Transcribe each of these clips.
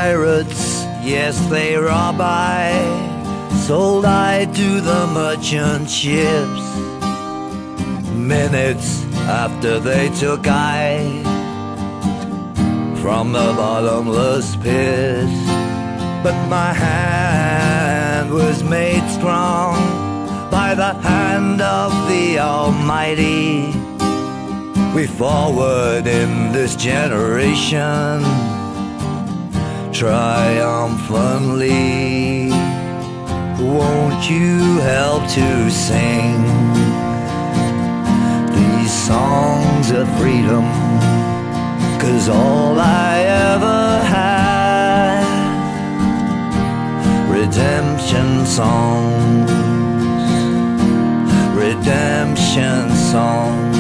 pirates, yes, they rob I, sold I to the merchant ships. Minutes after they took I from the bottomless pit. But my hand was made strong by the hand of the Almighty. We forward in this generation triumphantly. Won't you help to sing these songs of freedom? 'Cause all I ever had, redemption songs, redemption songs.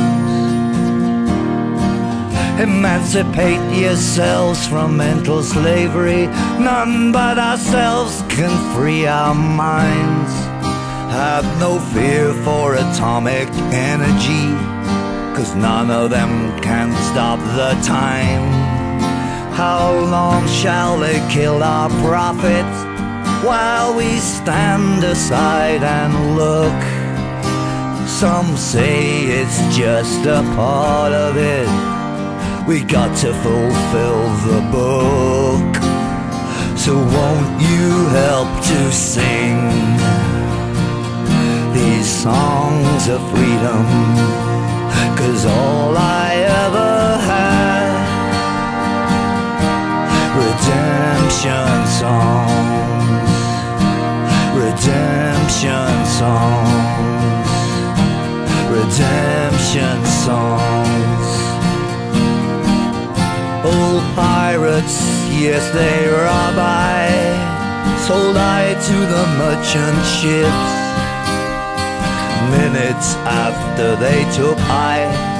Emancipate yourselves from mental slavery. None but ourselves can free our minds. Have no fear for atomic energy, 'cause none of them can stop the time. How long shall they kill our prophets while we stand aside and look? Some say it's just a part of it. We got to fulfill the book. So won't you help to sing these songs of freedom? 'Cause all I ever had, redemption songs, redemption songs, redemption songs. Old pirates, yes, they rob I, sold I to the merchant ships. Minutes after they took I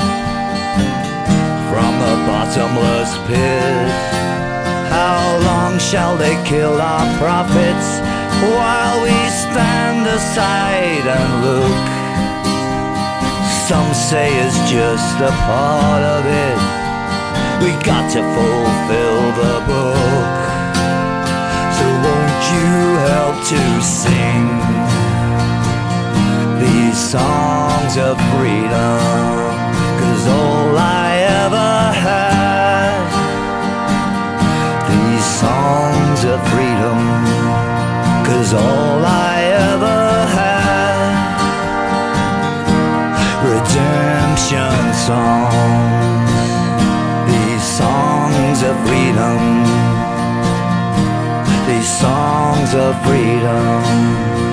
from the bottomless pit. How long shall they kill our prophets while we stand aside and look? Some say it's just a part of it. We got to fulfill the book. So won't you help to sing these songs of freedom? 'Cause all I ever had, these songs of freedom. 'Cause all I ever had, redemption songs, these songs of freedom, these songs of freedom.